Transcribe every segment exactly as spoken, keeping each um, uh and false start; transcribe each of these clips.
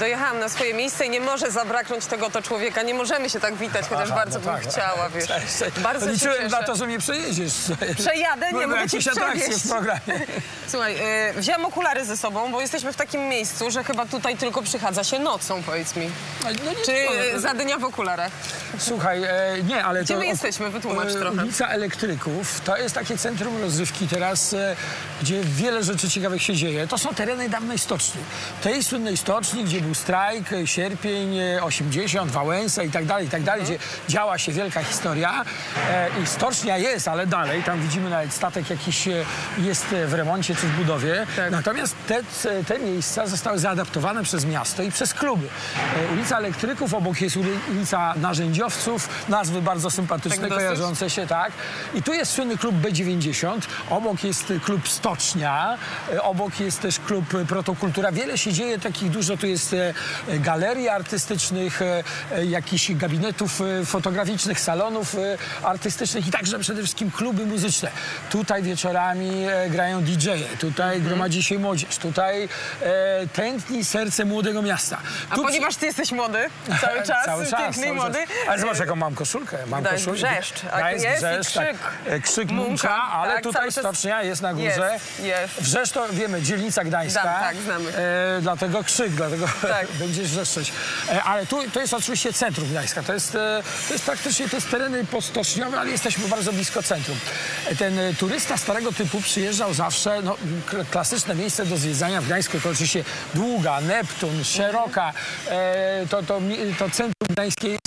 dojechałam na swoje miejsce i nie może zabraknąć tego to człowieka. Nie możemy się tak witać, chociaż Aha, bardzo no bym tak, chciała, wiesz. Cześć, cześć. Bardzo Liczyłem się na cieszę. to, że mnie przejedziesz. Przejadę, nie mogę cię przewieźć. w programie. Słuchaj, yy, wziąłem okulary ze sobą, bo jesteśmy w takim miejscu, że chyba tutaj tylko przychadza się nocą, powiedz mi. No nie, Czy no, za dnia w okularach? Słuchaj, e, nie, ale Gdzie to... my jesteśmy? Wytłumacz e, trochę. Ulica Elektryków to jest takie centrum rozrywki teraz, e, gdzie wiele rzeczy ciekawych się dzieje. To są tereny dawnej stoczni. Tej słynnej stoczni, gdzie był strajk, e, sierpień, e, osiemdziesiąt, Wałęsa i tak dalej, i tak dalej, Mhm. gdzie działa się wielka historia. E, I stocznia jest, ale dalej, tam widzimy nawet statek jakiś e, jest w remoncie czy w budowie. Tak. Natomiast te, te miejsca zostały zaadaptowane przez miasto i przez kluby. E, ulica Elektryków, obok jest uli- ulica Narzędziowców, nazwy bardzo sympatyczne, Tak dosyć? kojarzące się, tak. I tu jest słynny klub B dziewięćdziesiąt, obok jest klub Stocznia, e, obok jest też klub Protokultura. Wiele się dzieje, takich dużo, tu jest e, galerii artystycznych, e, e, jakichś gabinetów e, fotograficznych, salonów e, artystycznych i także przede wszystkim kluby muzyczne. Tutaj wieczorami e, grają D J e, tutaj Mhm. gromadzi się młodzież, tutaj e, tętni serce młodego miasta. A Tu ponieważ ty jesteś młody, cały czas, Cały czas, piękny i cały młody. czas. Ale zobacz, jaką mam koszulkę. Mam Gdańsk koszulkę. wrzeszcz, a Gdańsk jest i wrzeszcz, krzyk. Tak, e, krzyk Mumka, Mumka, ale tak, tutaj cały czas- stocznia jest na górze. Jest, jest. Wrzeszcz to wiemy, dzielnica gdańska. Znam, tak, znamy. E, dlatego krzyk, dlatego Tak. będziesz wrzeszczeć. E, ale tu to jest oczywiście centrum Gdańska. To jest, e, to jest praktycznie to jest tereny postoczniowe, ale jesteśmy bardzo blisko centrum. E, ten e, turysta starego typu przyjeżdżał zawsze, no, k- klasyczne miejsce do zwiedzania w Gdańsku to oczywiście Długa, Neptun, Szeroka. E, to, to, mi- to centrum gdańskie jest.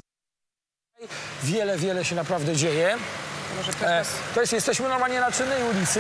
Wiele, wiele się naprawdę dzieje. Może ktoś E, nas... to jest, jesteśmy normalnie na czynnej ulicy.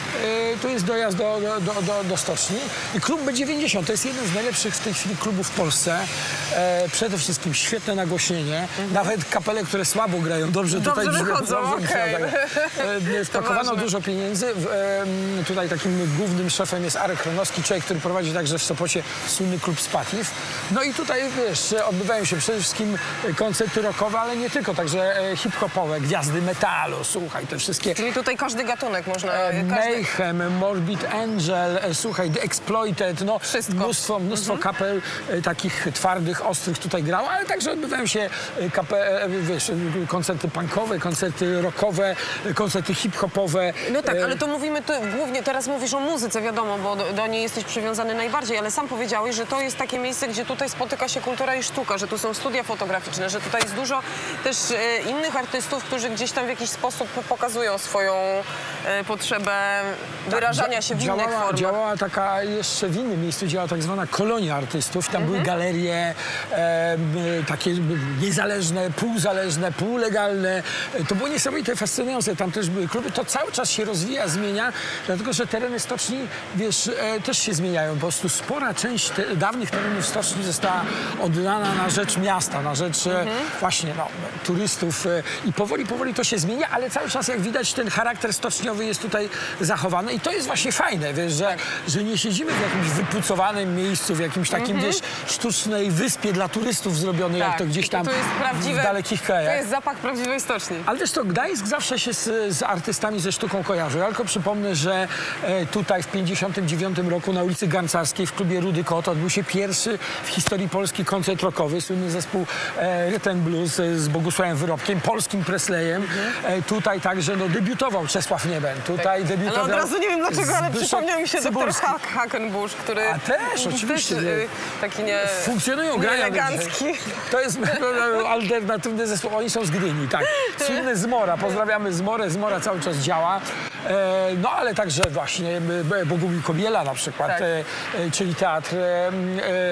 E, tu jest dojazd do, do, do, do, do stoczni. I klub B dziewięćdziesiąt to jest jeden z najlepszych w tej chwili klubów w Polsce. E, przede wszystkim świetne nagłośnienie. Mhm. Nawet kapele, które słabo grają, dobrze, Dobrze tutaj wychodzą, dobrze okej. wychodzą, tak. E, Wpakowano ważne. dużo pieniędzy. W, e, tutaj takim głównym szefem jest Arek Chronowski, człowiek, który prowadzi także w Sopocie słynny klub Spatif. No i tutaj, wiesz, odbywają się przede wszystkim koncerty rockowe, ale nie tylko, także e, hip-hopowe, gwiazdy metalu, słuchaj, te wszystkie... Czyli tutaj każdy gatunek można... E, Każdy... Mayhem, Morbid Angel, e, słuchaj, The Exploited, no Wszystko. mnóstwo, mnóstwo Mhm. kapel e, takich twardych, ostrych tutaj grało, ale także odbywają się e, kape, e, wiesz, e, koncerty punkowe, koncerty rockowe, e, koncerty hip-hopowe. No tak, e, ale to mówimy tu, głównie, teraz mówisz o muzyce, wiadomo, bo do, do niej jesteś przywiązany najbardziej, ale sam powiedziałeś, że to jest takie miejsce, gdzie tutaj spotyka się kultura i sztuka, że tu są studia fotograficzne, że tutaj jest dużo też e, innych artystów, którzy gdzieś tam w jakiś sposób pokazują swoją e, potrzebę wyrażania się w innych działała, formach. Działała taka, jeszcze w innym miejscu działała tak zwana kolonia artystów. Tam Mhm. były galerie e, m, takie niezależne, półzależne, półlegalne. E, To było niesamowite, fascynujące. Tam też były kluby. To cały czas się rozwija, zmienia, dlatego że tereny stoczni, wiesz, e, też się zmieniają. Po prostu spora część te, dawnych terenów stoczni została oddana na rzecz miasta, na rzecz e, właśnie no, turystów. E, I powoli, powoli to się zmienia, ale cały czas, jak widać, ten charakter stoczniowy jest tutaj zachowany. I to jest właśnie fajne, wiesz, że, że nie siedzimy w jakimś wypucowanym miejscu, w jakimś takim, wiesz, sztucznej wyspie dla turystów zrobionej, jak to gdzieś tam to jest prawdziwe, w dalekich krajach. To jest zapach prawdziwej stoczni. Ale też to Gdańsk zawsze się z, z artystami, ze sztuką kojarzy. Ja tylko przypomnę, że e, tutaj w pięćdziesiątym dziewiątym roku na ulicy Garncarskiej w klubie Rudy Kot odbył się pierwszy w historii Polski koncert rockowy. Słynny zespół e, Rhythm Blues e, z Bogusławem Wyrobkiem, polskim Presleyem. E, tutaj także no, debiutował Czesław Nieben. Tutaj debiutował... Ale od razu nie wiem dlaczego, ale Zbyszek przypomniał mi się doktor Cybulski. Hack, Hackenbush, który... A też, oczywiście. Też, y, taki nie... Funkcjonują, grają. Nieelegancki. To jest alternatywny zespół. Oni są z Gdyni, tak. Słynny Zmora. Pozdrawiamy Zmorę. Zmora cały czas działa. E, no ale także właśnie e, Bogumił Kobiela na przykład, Tak. e, e, czyli teatr e, e,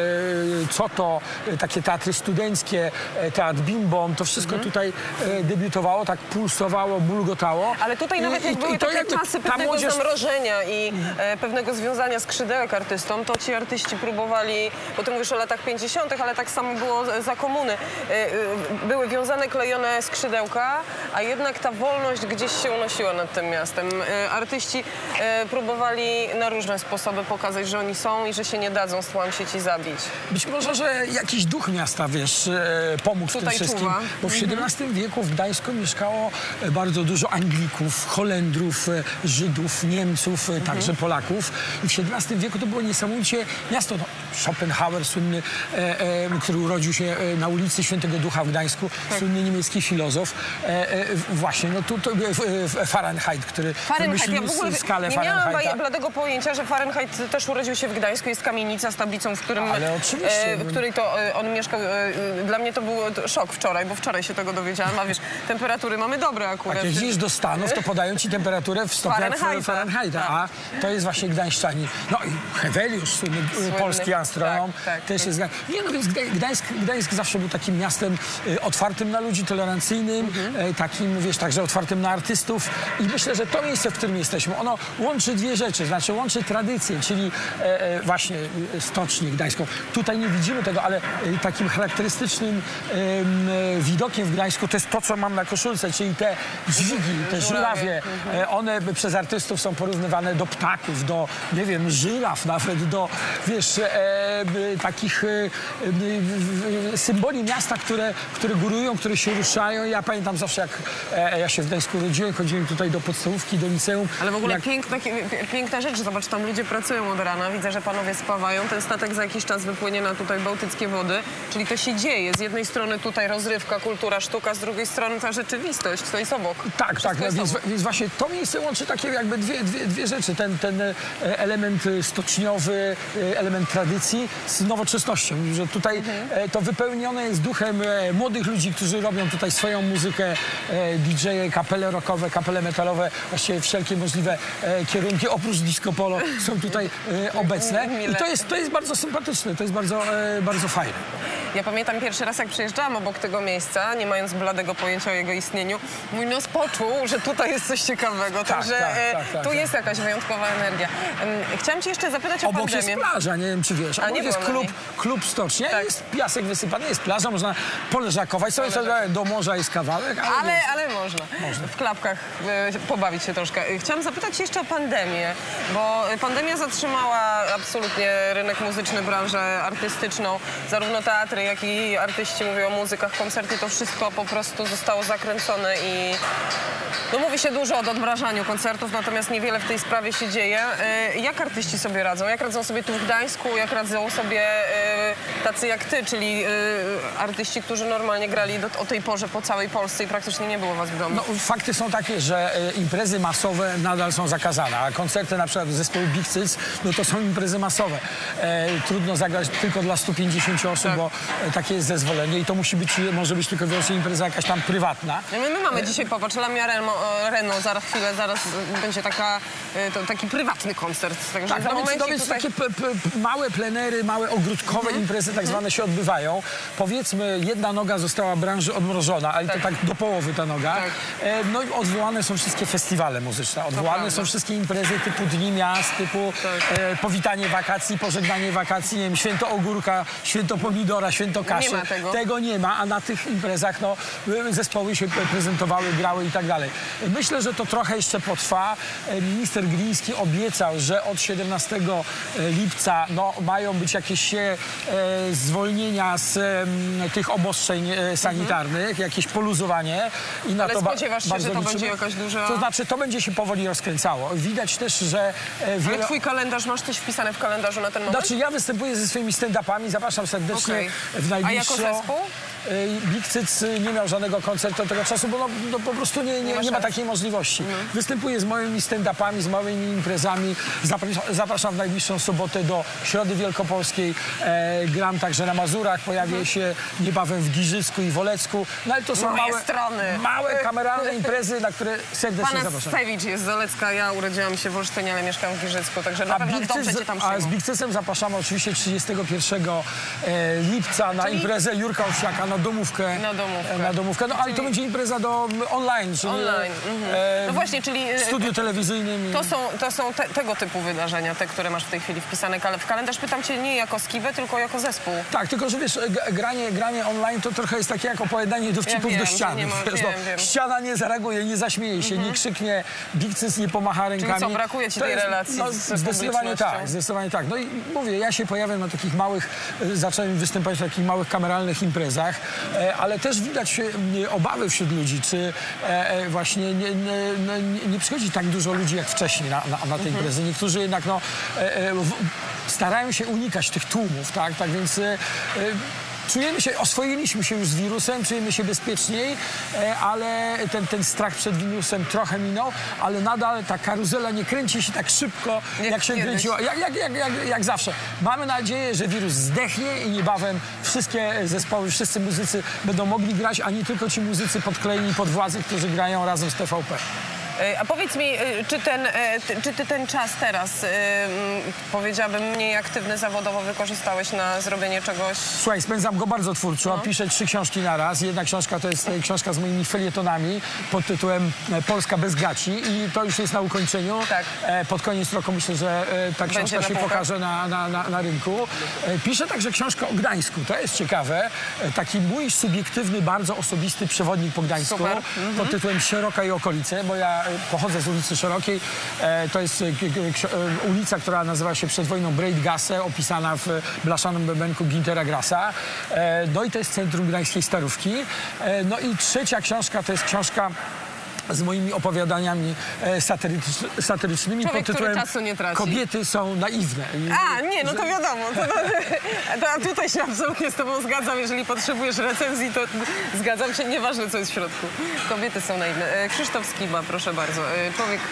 co to, e, takie teatry studenckie, e, teatr Bimbom, to wszystko Mhm. tutaj e, debiutowało, tak pulsowało, bulgotało. Ale tutaj nawet jak były to takie jakby czasy ta pewnego młodzież- zamrożenia i e, pewnego związania skrzydełek artystom, to ci artyści próbowali, bo ty mówisz o latach pięćdziesiątych, ale tak samo było za komuny. E, e, były wiązane, klejone skrzydełka, a jednak ta wolność gdzieś się unosiła nad tym miastem. E, artyści e, próbowali na różne sposoby pokazać, że oni są i że się nie dadzą z tłam sieci zabić. Być może, że jakiś duch miasta, wiesz, e, pomógł Tutaj w tym wszystkim. czuwa. Bo w siedemnastym wieku w Gdańsku mieszkało e, bardzo dużo Anglików, Holendrów, e, Żydów, Niemców, e, także Polaków. I w siedemnastym wieku to było niesamowicie miasto. No, Schopenhauer, słynny, e, e, który urodził się e, na ulicy Świętego Ducha w Gdańsku, Tak. słynny niemiecki filozof. E, e, właśnie, no tu to, e, Fahrenheit, który Fahrenheit, ja wymyślił w ogóle skalę nie miałam Fahrenheita. bladego pojęcia, że Fahrenheit też urodził się w Gdańsku. Jest kamienica z tablicą, w którym, Ale oczywiście. e, w której to e, on mieszkał. E, dla mnie to był szok wczoraj, bo wczoraj się tego dowiedziałam, a wiesz, temperatury mamy dobre akurat. Jak jeździsz do Stanów, to podają ci temperaturę w stopniach Fahrenheita. Fahrenheita, a to jest właśnie gdańszczanie. No i Heweliusz, słynny, Słynny, polski astronom, tak, tak, też tak. jest... Nie, no więc Gdańsk, Gdańsk zawsze był takim miastem e, otwartym na ludzi, tolerancyjnym, Mhm. e, takim, wiesz, także otwartym na artystów i myślę, że to miejsce, w którym jesteśmy, ono łączy dwie rzeczy, znaczy łączy tradycję, czyli e, e, właśnie e, stocznię gdańską. Tutaj nie widzimy tego, ale e, takim charakterystycznym e, e, widokiem w Gdańsku to jest to, co mam na koszulce, czyli te dźwigi, te żurawie. E, one przez artystów są porównywane do ptaków, do, nie wiem, żyraf nawet, do, wiesz, e, e, takich e, e, symboli miasta, które, które górują, które się ruszają. Ja pamiętam zawsze, jak e, ja się w Gdańsku urodziłem, chodziłem tutaj do podstawówki, do liceum. Ale w ogóle jak... piękna, piękna rzecz, zobacz, tam ludzie pracują od rana, widzę, że panowie spawają, ten statek za jakiś czas wypłynie na tutaj bałtyckie wody, czyli to się dzieje. Z jednej strony tutaj rozrywka, kultura, sztuka, z drugiej strony ta rzeczywistość, to jest obok. Tak, Wszystko tak, no, jest więc, obok. więc właśnie to miejsce łączy takie jakby dwie, dwie, dwie rzeczy. Ten, ten e, element e, stoczniowy, e, element tradycji z nowoczesnością, że tutaj e, to wypełnione jest duchem e, młodych ludzi, którzy robią tutaj swoją muzykę, e, didżeje, kapele rockowe, kapele metalowe, właściwie wszelkie możliwe e, kierunki, oprócz disco polo są tutaj e, obecne. I to jest, to jest bardzo sympatyczne, to jest bardzo, e, bardzo fajne. Ja pamiętam pierwszy raz, jak przejeżdżałam obok tego miejsca, nie mając bladego pojęcia o jego istnieniu, mój nos poczuł, że tutaj jest coś ciekawego, Tak, także tak, e, tak, tak, tu tak. jest jakaś wyjątkowa energia. Em, Chciałam cię jeszcze zapytać o Obok pandemię. jest plaża, nie wiem czy wiesz. A, Obok nie jest byłam na klub, niej. klub stocznia, Tak. jest piasek wysypany, jest plaża, można poleżakować sobie, sobie do morza jest kawałek, ale, Ale, wiesz, ale można. W klapkach e, pobawić się troszkę. E, Chciałam zapytać cię jeszcze o pandemię, bo pandemia zatrzymała absolutnie rynek muzyczny, branżę artystyczną. Zarówno teatry, jak i artyści mówią o muzykach, koncerty, to wszystko po prostu zostało zakręcone i no mówi się dużo o odmrażaniu koncertów, natomiast niewiele w tej sprawie się dzieje. E, Jak artyści sobie radzą? Jak radzą sobie tu w Gdańsku? Jak radzą sobie e, tacy jak ty, czyli e, artyści, którzy normalnie grali do, o tej porze po całej Polsce i praktycznie nie było was w domu? no, fakty są takie, że e, imprezy masowe nadal są zakazane, a koncerty na przykład zespołu Big Cyc, no to są imprezy masowe. E, trudno zagrać tylko dla stu pięćdziesięciu osób, Tak. bo e, takie jest zezwolenie i to musi być, może być tylko wyłącznie impreza jakaś tam prywatna. My, my mamy dzisiaj, popatrz, Lamia Remo- Renault, zaraz chwilę, zaraz y, będzie taka, y, to, taki prywatny koncert. Także Tak, za no więc, momencik no więc tutaj... takie p, p, małe plenery, małe ogródkowe imprezy tak zwane się odbywają. Powiedzmy, jedna noga została branży odmrożona, ale Tak. to tak do połowy ta noga. Tak. E, no i odwołane są wszystkie festiwale muzyczne, odwołane prawda. są wszystkie imprezy typu Dni Miast, typu Tak. e, powitanie wakacji, pożegnanie wakacji, nie wiem, święto ogórka, święto pomidora, święto kaszy. Nie ma tego. Tego nie ma, a na tych imprezach no, zespoły się prezentowały, grały i tak dalej. Myślę, że to trochę jeszcze potrwa. E, Minister Gliński obiecał, że od siedemnastego lipca no, mają być jakieś e, zwolnienia z e, tych obostrzeń e, sanitarnych, jakieś poluzowanie. I na Ale to ba- spodziewasz się, bardzo że to liczymy. będzie jakaś duża... To znaczy, to będzie się powoli rozkręcało. Widać też, że e, Ale wiele... twój kalendarz, masz coś wpisane w kalendarzu na ten moment? Znaczy, ja występuję ze swoimi stand-upami, zapraszam serdecznie Okej. w A jako najbliższą... zespół? Big Cyc nie miał żadnego koncertu od tego czasu, bo no, no po prostu nie, nie, ma nie ma szans. takiej możliwości. Występuję z moimi stand-upami, z małymi imprezami. Zapraszam, zapraszam w najbliższą sobotę do Środy Wielkopolskiej. E, gram także na Mazurach, pojawię się niebawem w Giżycku i Wolecku. No ale to są Moje małe, strony. małe kameralne imprezy, na które serdecznie Pana zapraszam. Stewicz jest z Olecka, ja urodziłam się w Olsztynie, ale mieszkam w Giżycku, także na A, pewno Big dobrze Cyc- cię tam a z przyjmą. Big Cycem zapraszamy oczywiście trzydziestego pierwszego e, lipca Delusa, na Czyli- imprezę Jurka Owsiaka, na domówkę. Na domówkę. Na domówkę. No ale Czyli- to będzie impreza do online, czyli Online. Mhm. e, No właśnie, czyli w e, studiu telewizyjnym. to są, to są te, tego typu wydarzenia, te, które masz w tej chwili wpisane kal- w kalendarz. Pytam cię nie jako skibę, tylko jako zespół. Tak, tylko że wiesz, g- granie, granie online to trochę jest takie jak opowiadanie dowcipów Ja wiem, do ściany. że nie ma- Wiesz, wiem, no, wiem. ściana nie zareaguje, nie zaśmieje się, nie krzyknie, Bigcys nie pomacha rękami. co, brakuje ci To tej jest- relacji no, z Zdecydowanie publicznością? tak, zdecydowanie tak. No i mówię, ja się pojawiam na takich małych, e, zacząłem występować na takich małych kameralnych imprezach, e, ale też widać e, obawy wśród ludzi, czy e, e, właśnie nie, nie, nie, nie przychodzi tak dużo ludzi jak wcześniej na, na, na te Mhm. imprezy. Niektórzy jednak no, e, e, w, starają się unikać tych tłumów, tak, tak więc e, e, czujemy się, oswoiliśmy się już z wirusem, czujemy się bezpieczniej, e, ale ten, ten strach przed wirusem trochę minął, ale nadal ta karuzela nie kręci się tak szybko, jak, Jak się kiedyś. kręciła, jak, jak, jak, jak, jak zawsze. Mamy nadzieję, że wirus zdechnie i niebawem wszystkie zespoły, wszyscy muzycy będą mogli grać, a nie tylko ci muzycy podklejeni pod władzę, którzy grają razem z T V P. E, A powiedz mi, e, czy ten, e, ty, czy ty ten czas teraz, e, m, powiedziałabym, mniej aktywny zawodowo wykorzystałeś na zrobienie czegoś? Słuchaj, spędzam go bardzo twórczo. Piszę trzy książki na raz. Jedna książka to jest e, książka z moimi felietonami pod tytułem e, Polska bez gaci i to już jest na ukończeniu. Tak. E, Pod koniec roku myślę, że e, ta książka na się półkach. pokaże na, na, na, na rynku. E, Piszę także książkę o Gdańsku. To jest ciekawe. E, Taki mój subiektywny, bardzo osobisty przewodnik po Gdańsku Super. pod tytułem Szeroka i okolice, bo ja e, pochodzę z ulicy Szerokiej. E, To jest e, k- k- ksio- e, ulica, która nazywa się przed wojną Breitgasse, opisana w blaszanym bębenku Gintera Grassa. E, No i to jest centrum gdańskiej Starówki. E, No i trzecia książka to jest książka z moimi opowiadaniami e, satyrycz- satyrycznymi Człowiek, pod który tytułem czasu nie traci. Kobiety są naiwne. I- A, nie, no to wiadomo. To, to, to, a tutaj się absolutnie z tobą zgadzam. Jeżeli potrzebujesz recenzji, to zgadzam się, nieważne co jest w środku. Kobiety są naiwne. E, Krzysztof Skiba, proszę bardzo. E, Człowiek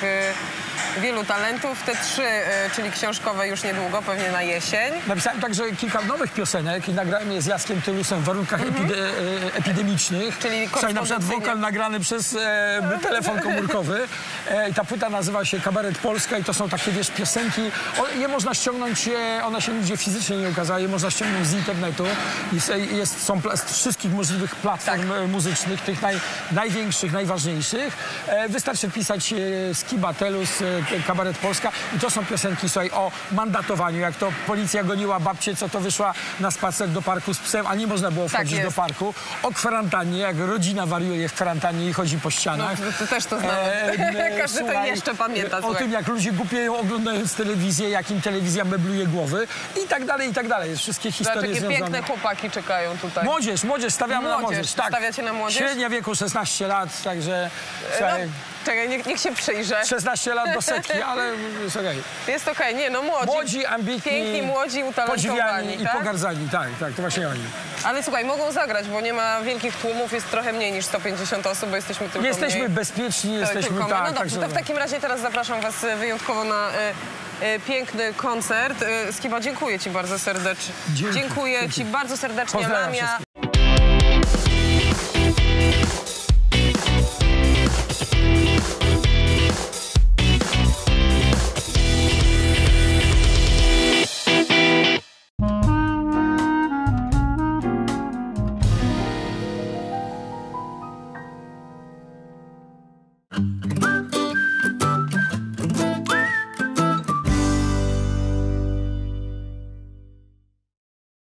e, wielu talentów. Te trzy, e, czyli książkowe już niedługo, pewnie na jesień. Napisałem także kilka nowych piosenek i nagrałem je z Jackiem Tylusem w warunkach epide, e, epidemicznych. Czyli Słuchaj, na przykład korespondencyjnie. wokal nagrany przez e, telefon komórkowy. E, ta płyta nazywa się Kabaret Polska i to są takie, wiesz, piosenki. O, je można ściągnąć, e, one się nigdzie fizycznie nie ukazała, je można ściągnąć z internetu. Jest, e, jest, są pla- z wszystkich możliwych platform Tak. e, muzycznych, tych naj, największych, najważniejszych. E, wystarczy wpisać e, Skiba, Telus, e, Kabaret Polska i to są piosenki, słuchaj, o mandatowaniu, jak to policja goniła babcię, co to wyszła na spacer do parku z psem, a nie można było wchodzić do jest. parku. O kwarantannie, jak rodzina wariuje w kwarantannie i chodzi po ścianach. No, ty też to znamy. E, Każdy to słuchaj, jeszcze pamięta. O słuchaj. tym, jak ludzie głupieją oglądając telewizję, jak im telewizja mebluje głowy i tak dalej, i tak dalej. Wszystkie Zobacz, historie jakie związane. piękne chłopaki czekają tutaj. Młodzież, młodzież, stawiamy na Młodzież. młodzież. Tak. Stawiacie na młodzież? Średnia wieku szesnaście lat, także No, słuchaj, czekaj, niech, niech się przyjrzę. szesnaście lat do setki, ale jest okej. Jest okej, nie no młodzi. Młodzi, ambitni, Piękni, młodzi, utalentowani, podziwiani i tak? pogardzani. Tak, tak, to właśnie oni. Ale słuchaj, mogą zagrać, bo nie ma wielkich tłumów, jest trochę mniej niż sto pięćdziesiąt osób, bo jesteśmy tylko Jesteśmy mniej. bezpieczni, To jesteśmy tylko my. tak. No dobrze, także- to w takim razie teraz zapraszam was e, wyjątkowo na e, e, piękny koncert. E, Skiba, dziękuję ci bardzo serdecznie. Dzięki, Dziękuję dzięki. ci bardzo serdecznie, Pozdrawiam Lamia. wszystkich.